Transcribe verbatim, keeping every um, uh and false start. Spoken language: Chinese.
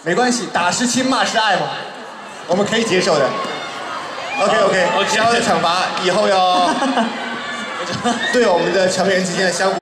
没关系，打是亲，骂是爱嘛，我们可以接受的。OK OK， 这样的惩罚以后要对我们的成员之间的相互。